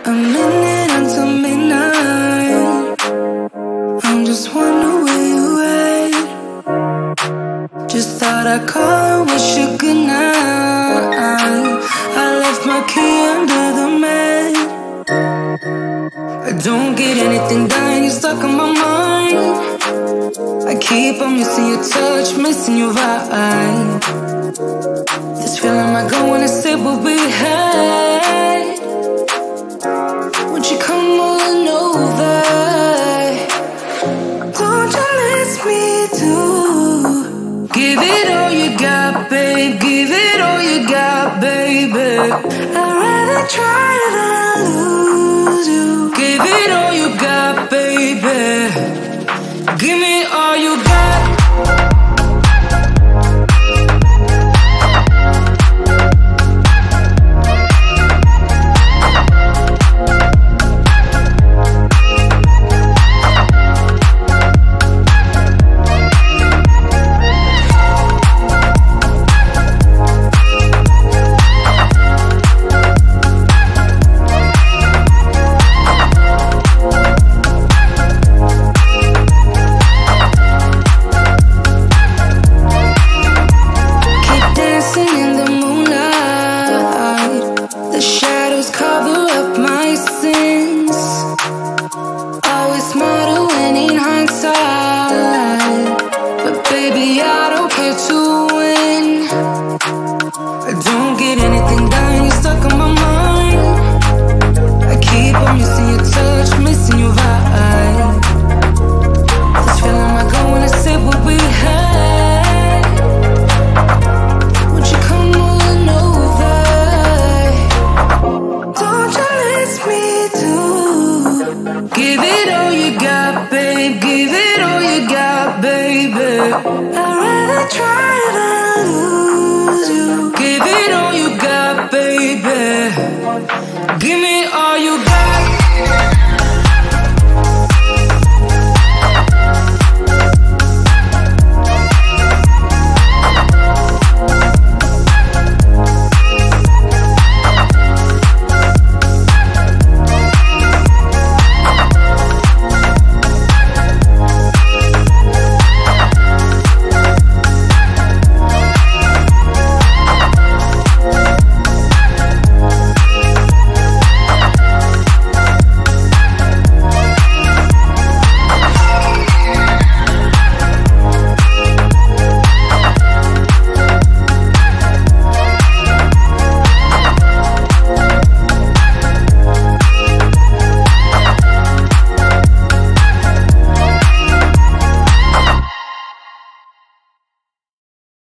A minute until midnight. I'm just wondering where you at. Just thought I'd call and wish you good night. I left my key under the mat. I don't get anything done, you're stuck on my mind. I keep on missing your touch, missing your vibe. This feeling might go when I say what we had. Would you come on over? Don't you miss me too? Give it all you got, babe. Give it all you got, baby. I'd rather try than lose you. Give it all you got, baby. Give me all you got. Give me